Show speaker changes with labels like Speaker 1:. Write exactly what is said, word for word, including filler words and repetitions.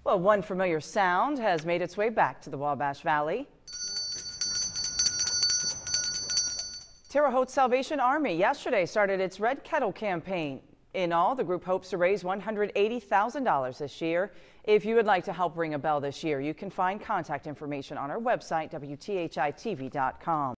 Speaker 1: Well, one familiar sound has made its way back to the Wabash Valley. Terre Haute Salvation Army yesterday started its Red Kettle campaign. In all, the group hopes to raise one hundred eighty thousand dollars this year. If you would like to help ring a bell this year, you can find contact information on our website, W T H I T V dot com.